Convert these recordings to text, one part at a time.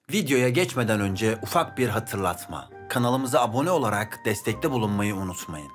Videoya geçmeden önce ufak bir hatırlatma. Kanalımıza abone olarak destekte bulunmayı unutmayın.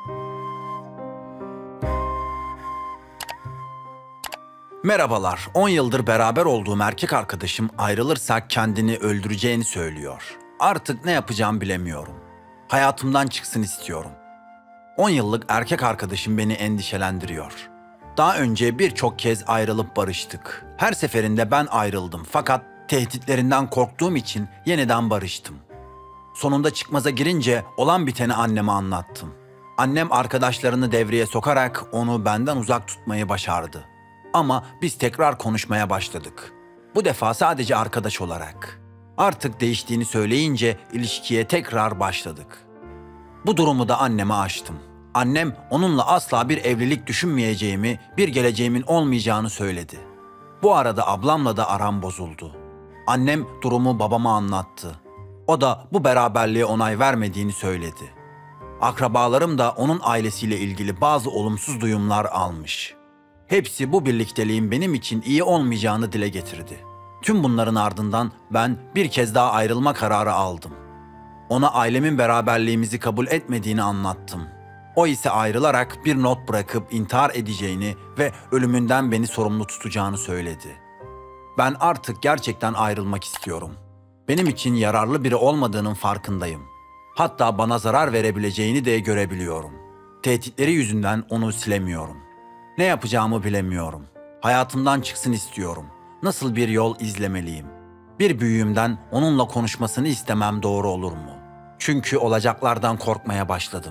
Merhabalar, 10 yıldır beraber olduğum erkek arkadaşım ayrılırsak kendini öldüreceğini söylüyor. Artık ne yapacağım bilemiyorum. Hayatımdan çıksın istiyorum. 10 yıllık erkek arkadaşım beni endişelendiriyor. Daha önce birçok kez ayrılıp barıştık. Her seferinde ben ayrıldım fakat tehditlerinden korktuğum için yeniden barıştım. Sonunda çıkmaza girince olan biteni anneme anlattım. Annem arkadaşlarını devreye sokarak onu benden uzak tutmayı başardı. Ama biz tekrar konuşmaya başladık. Bu defa sadece arkadaş olarak. Artık değiştiğini söyleyince ilişkiye tekrar başladık. Bu durumu da anneme açtım. Annem onunla asla bir evlilik düşünmeyeceğimi, bir geleceğimin olmayacağını söyledi. Bu arada ablamla da aram bozuldu. Annem durumu babama anlattı. O da bu beraberliğe onay vermediğini söyledi. Akrabalarım da onun ailesiyle ilgili bazı olumsuz duyumlar almış. Hepsi bu birlikteliğin benim için iyi olmayacağını dile getirdi. Tüm bunların ardından ben bir kez daha ayrılma kararı aldım. Ona ailemin beraberliğimizi kabul etmediğini anlattım. O ise ayrılarak bir not bırakıp intihar edeceğini ve ölümünden beni sorumlu tutacağını söyledi. Ben artık gerçekten ayrılmak istiyorum. Benim için yararlı biri olmadığının farkındayım. Hatta bana zarar verebileceğini de görebiliyorum. Tehditleri yüzünden onu silemiyorum. Ne yapacağımı bilemiyorum. Hayatımdan çıksın istiyorum. Nasıl bir yol izlemeliyim? Bir büyüğümden onunla konuşmasını istemem doğru olur mu? Çünkü olacaklardan korkmaya başladım.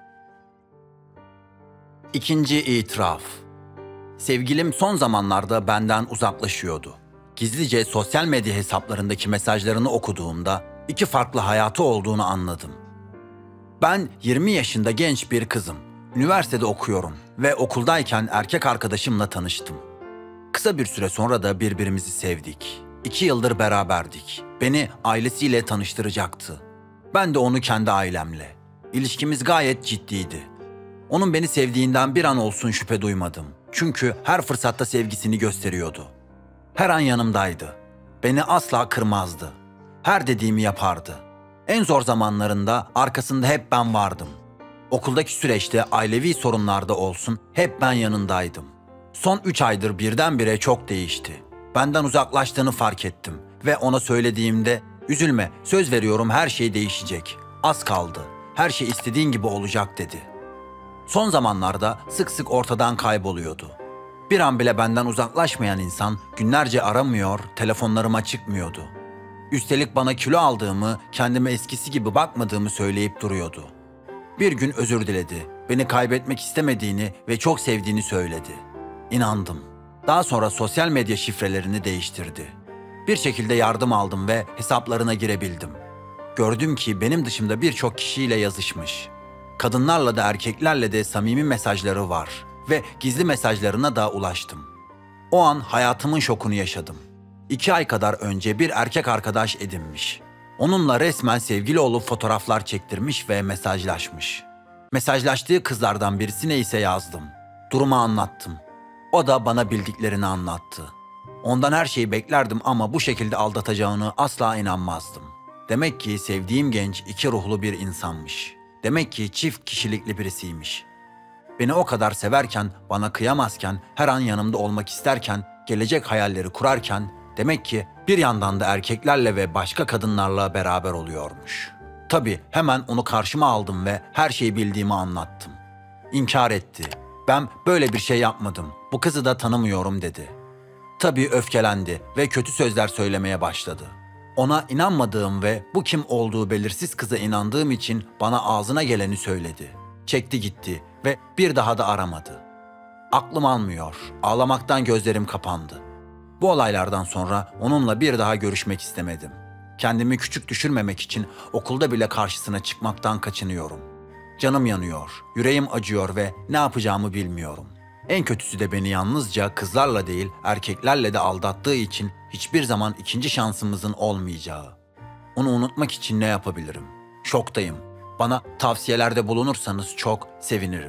İkinci itiraf. Sevgilim son zamanlarda benden uzaklaşıyordu. Gizlice sosyal medya hesaplarındaki mesajlarını okuduğumda iki farklı hayatı olduğunu anladım. Ben 20 yaşında genç bir kızım. Üniversitede okuyorum ve okuldayken erkek arkadaşımla tanıştım. Kısa bir süre sonra da birbirimizi sevdik. 2 yıldır beraberdik. Beni ailesiyle tanıştıracaktı. Ben de onu kendi ailemle. İlişkimiz gayet ciddiydi. Onun beni sevdiğinden bir an olsun şüphe duymadım. Çünkü her fırsatta sevgisini gösteriyordu. Her an yanımdaydı. Beni asla kırmazdı. Her dediğimi yapardı. En zor zamanlarında arkasında hep ben vardım. Okuldaki süreçte ailevi sorunlarda olsun hep ben yanındaydım. Son 3 aydır birdenbire çok değişti. Benden uzaklaştığını fark ettim ve ona söylediğimde "Üzülme, söz veriyorum her şey değişecek. Az kaldı. Her şey istediğin gibi olacak." dedi. Son zamanlarda sık sık ortadan kayboluyordu. Bir an bile benden uzaklaşmayan insan günlerce aramıyor, telefonlarıma çıkmıyordu. Üstelik bana kilo aldığımı, kendime eskisi gibi bakmadığımı söyleyip duruyordu. Bir gün özür diledi, beni kaybetmek istemediğini ve çok sevdiğini söyledi. İnandım. Daha sonra sosyal medya şifrelerini değiştirdi. Bir şekilde yardım aldım ve hesaplarına girebildim. Gördüm ki benim dışımda birçok kişiyle yazışmış. Kadınlarla da erkeklerle de samimi mesajları var ve gizli mesajlarına da ulaştım. O an hayatımın şokunu yaşadım. 2 ay kadar önce bir erkek arkadaş edinmiş. Onunla resmen sevgili olup fotoğraflar çektirmiş ve mesajlaşmış. Mesajlaştığı kızlardan birisine ise yazdım. Durumu anlattım. O da bana bildiklerini anlattı. Ondan her şeyi beklerdim ama bu şekilde aldatacağını asla inanmazdım. Demek ki sevdiğim genç iki ruhlu bir insanmış. Demek ki çift kişilikli birisiymiş. Beni o kadar severken, bana kıyamazken, her an yanımda olmak isterken, gelecek hayalleri kurarken, demek ki bir yandan da erkeklerle ve başka kadınlarla beraber oluyormuş. Tabii hemen onu karşıma aldım ve her şeyi bildiğimi anlattım. İnkar etti. Ben böyle bir şey yapmadım, bu kızı da tanımıyorum dedi. Tabii öfkelendi ve kötü sözler söylemeye başladı. Ona inanmadığım ve bu kim olduğu belirsiz kıza inandığım için bana ağzına geleni söyledi. Çekti gitti ve bir daha da aramadı. Aklım almıyor, ağlamaktan gözlerim kapandı. Bu olaylardan sonra onunla bir daha görüşmek istemedim. Kendimi küçük düşürmemek için okulda bile karşısına çıkmaktan kaçınıyorum. Canım yanıyor, yüreğim acıyor ve ne yapacağımı bilmiyorum. En kötüsü de beni yalnızca kızlarla değil erkeklerle de aldattığı için hiçbir zaman ikinci şansımızın olmayacağı. Onu unutmak için ne yapabilirim? Şoktayım. Bana tavsiyelerde bulunursanız çok sevinirim.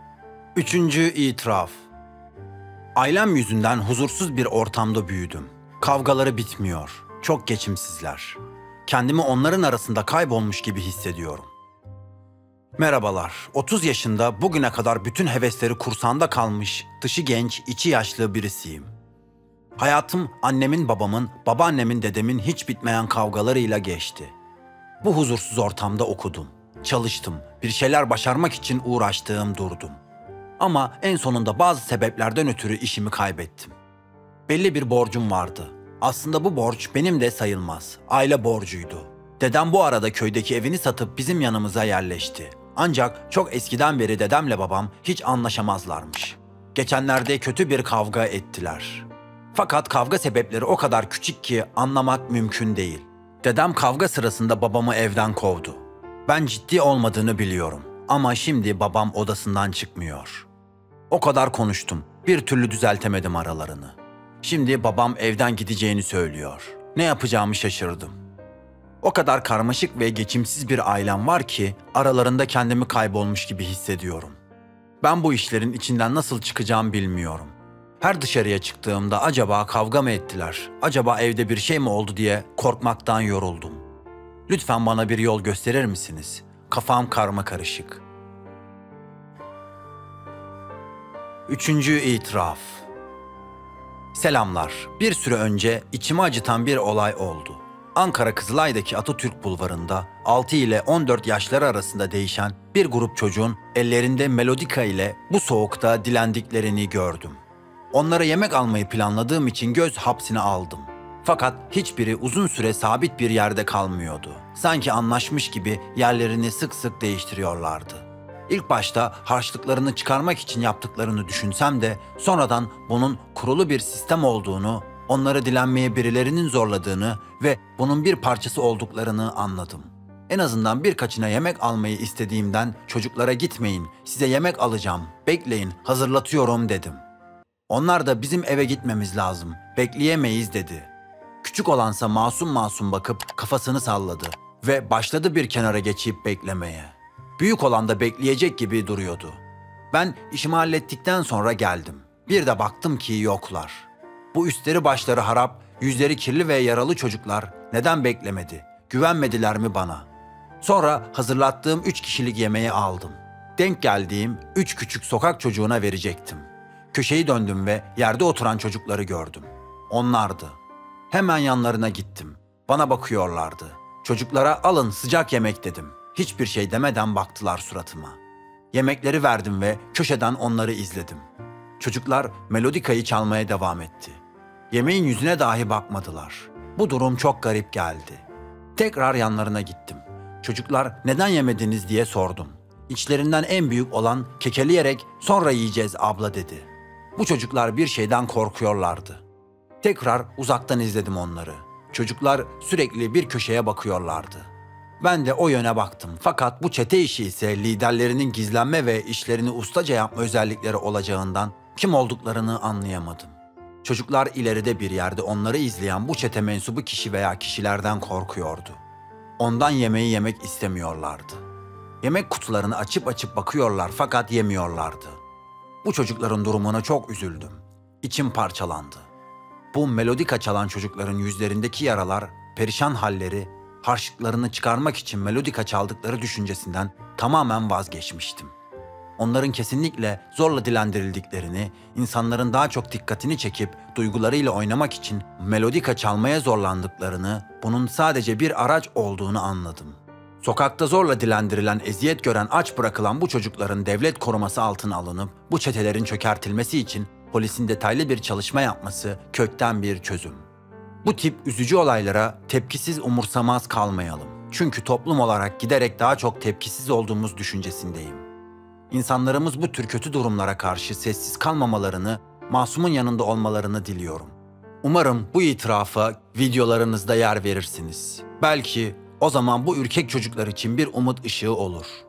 Üçüncü itiraf. Ailem yüzünden huzursuz bir ortamda büyüdüm. Kavgaları bitmiyor. Çok geçimsizler. Kendimi onların arasında kaybolmuş gibi hissediyorum. Merhabalar. 30 yaşında bugüne kadar bütün hevesleri kursağında kalmış, dışı genç, içi yaşlı birisiyim. Hayatım annemin, babamın, babaannemin, dedemin hiç bitmeyen kavgalarıyla geçti. Bu huzursuz ortamda okudum, çalıştım, bir şeyler başarmak için durdum. Ama en sonunda bazı sebeplerden ötürü işimi kaybettim. Belli bir borcum vardı. Aslında bu borç benim de sayılmaz. Aile borcuydu. Dedem bu arada köydeki evini satıp bizim yanımıza yerleşti. Ancak çok eskiden beri dedemle babam hiç anlaşamazlarmış. Geçenlerde kötü bir kavga ettiler. Fakat kavga sebepleri o kadar küçük ki anlamak mümkün değil. Dedem kavga sırasında babamı evden kovdu. Ben ciddi olmadığını biliyorum ama şimdi babam odasından çıkmıyor. O kadar konuştum, bir türlü düzeltemedim aralarını. Şimdi babam evden gideceğini söylüyor. Ne yapacağımı şaşırdım. O kadar karmaşık ve geçimsiz bir ailem var ki aralarında kendimi kaybolmuş gibi hissediyorum. Ben bu işlerin içinden nasıl çıkacağım bilmiyorum. Her dışarıya çıktığımda acaba kavga mı ettiler, acaba evde bir şey mi oldu diye korkmaktan yoruldum. Lütfen bana bir yol gösterir misiniz? Kafam karmakarışık. Üçüncü itiraf. Selamlar. Bir süre önce içimi acıtan bir olay oldu. Ankara Kızılay'daki Atatürk Bulvarı'nda 6 ile 14 yaşları arasında değişen bir grup çocuğun ellerinde melodika ile bu soğukta dilendiklerini gördüm. Onlara yemek almayı planladığım için göz hapsine aldım. Fakat hiçbiri uzun süre sabit bir yerde kalmıyordu. Sanki anlaşmış gibi yerlerini sık sık değiştiriyorlardı. İlk başta harçlıklarını çıkarmak için yaptıklarını düşünsem de sonradan bunun kurulu bir sistem olduğunu, onları dilenmeye birilerinin zorladığını ve bunun bir parçası olduklarını anladım. En azından birkaçına yemek almayı istediğimden çocuklara gitmeyin, size yemek alacağım, bekleyin, hazırlatıyorum dedim. Onlar da bizim eve gitmemiz lazım, bekleyemeyiz dedi. Küçük olansa masum masum bakıp kafasını salladı ve başladı bir kenara geçip beklemeye. Büyük olan da bekleyecek gibi duruyordu. Ben işimi hallettikten sonra geldim. Bir de baktım ki yoklar. Bu üstleri başları harap, yüzleri kirli ve yaralı çocuklar neden beklemedi, güvenmediler mi bana? Sonra hazırlattığım 3 kişilik yemeği aldım. Denk geldiğim 3 küçük sokak çocuğuna verecektim. Köşeyi döndüm ve yerde oturan çocukları gördüm. Onlardı. Hemen yanlarına gittim. Bana bakıyorlardı. Çocuklara alın sıcak yemek dedim. Hiçbir şey demeden baktılar suratıma. Yemekleri verdim ve köşeden onları izledim. Çocuklar melodikayı çalmaya devam etti. Yemeğin yüzüne dahi bakmadılar. Bu durum çok garip geldi. Tekrar yanlarına gittim. Çocuklar neden yemediniz diye sordum. İçlerinden en büyük olan kekeleyerek sonra yiyeceğiz abla dedi. Bu çocuklar bir şeyden korkuyorlardı. Tekrar uzaktan izledim onları. Çocuklar sürekli bir köşeye bakıyorlardı. Ben de o yöne baktım fakat bu çete işi ise liderlerinin gizlenme ve işlerini ustaca yapma özellikleri olacağından kim olduklarını anlayamadım. Çocuklar ileride bir yerde onları izleyen bu çete mensubu kişi veya kişilerden korkuyordu. Ondan yemeği yemek istemiyorlardı. Yemek kutularını açıp açıp bakıyorlar fakat yemiyorlardı. Bu çocukların durumuna çok üzüldüm. İçim parçalandı. Bu melodika çalan çocukların yüzlerindeki yaralar, perişan halleri, harçlıklarını çıkarmak için melodika çaldıkları düşüncesinden tamamen vazgeçmiştim. Onların kesinlikle zorla dilendirildiklerini, insanların daha çok dikkatini çekip duygularıyla oynamak için melodika çalmaya zorlandıklarını, bunun sadece bir araç olduğunu anladım. Sokakta zorla dilendirilen, eziyet gören, aç bırakılan bu çocukların devlet koruması altına alınıp bu çetelerin çökertilmesi için polisin detaylı bir çalışma yapması kökten bir çözüm. Bu tip üzücü olaylara tepkisiz umursamaz kalmayalım. Çünkü toplum olarak giderek daha çok tepkisiz olduğumuz düşüncesindeyim. İnsanlarımız bu tür kötü durumlara karşı sessiz kalmamalarını, masumun yanında olmalarını diliyorum. Umarım bu itirafa videolarınızda yer verirsiniz. Belki o zaman bu ürkek çocuklar için bir umut ışığı olur.